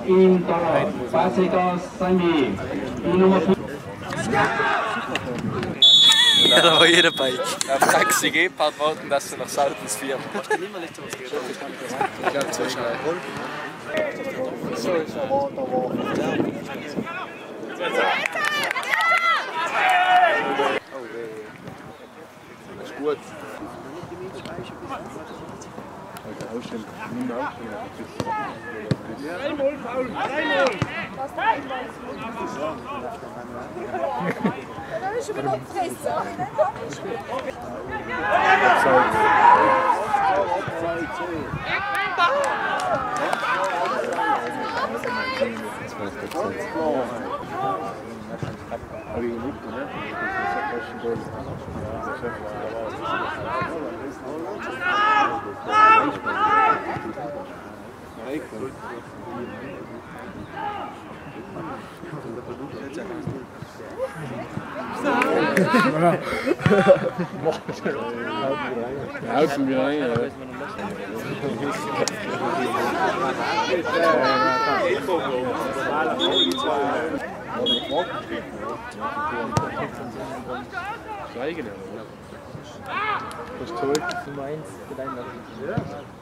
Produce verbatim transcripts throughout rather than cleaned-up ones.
in der Basegas Semi. Die Nummer fünf. Ja, da war jeder bei. Auf Taxi Gepard warten, dass du nach Sautens vier. Hast du nicht mehr nicht so was geredet? Ich glaube, zu schnell. So, ist er. Das ist gut. Einmal, Paul, einmal! Was einmal? Da ist schon wieder Fresser. Außen wieder rein, ja. Steigen, oder? Das ist toll. Du meinst, dein Lachen. Ja.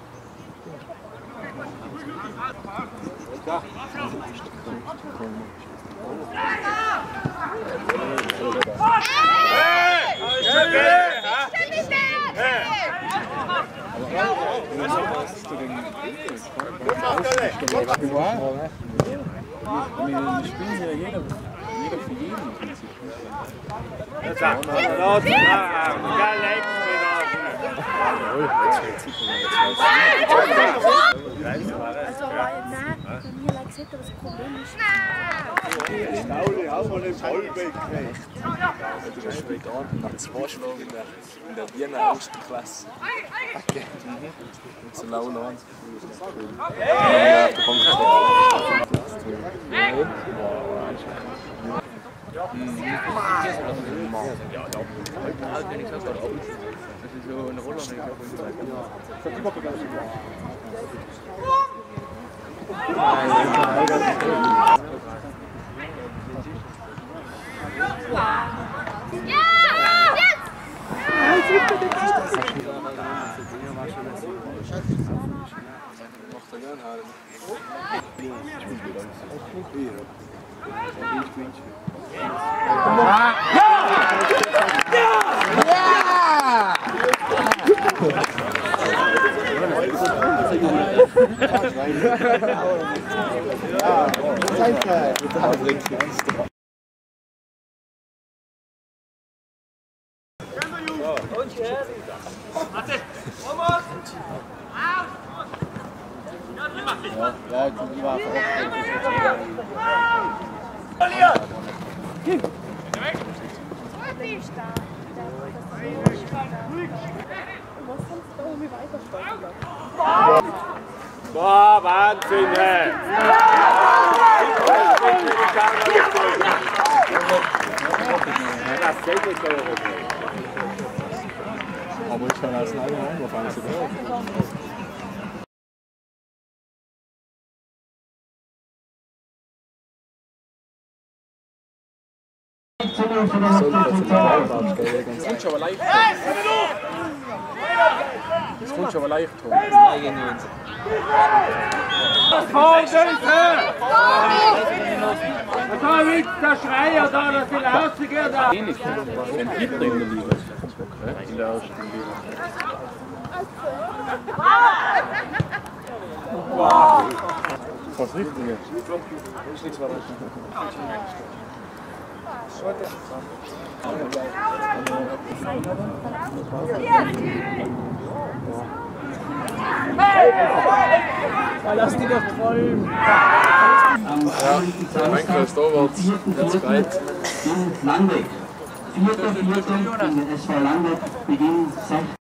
Ja. Wir spielen ja jeder, jeder für jeden im Prinzip. Also, nein, bei mir lag es das Problem ist. Ich Pauli auch mal im Vollbeck gekriegt. Du hast vegan nach zwei Schlagen in der Wiener ersten Klasse. Okay. Und so lau noch. Ja, du kommst nicht. So eine Rolle. Ja, die war Boah, Wahnsinn, hey! Aber ich kann als Leider angefangen zu werden. Das kommt schon aber leicht. Das kommt schon aber leicht. Da liegt der Schreier da, dass die Lausige da. Wenig. Wenn Hitler in der Liga ist. In der ersten Liga. Wow. Was richtig ist. Das ist nichts weiter. Lass die doch träumen. Ja, mein Kreis Torwart, der Zweit. In Landeck. Vierter, vierter, in den S V Landeck, Beginn sechzehn.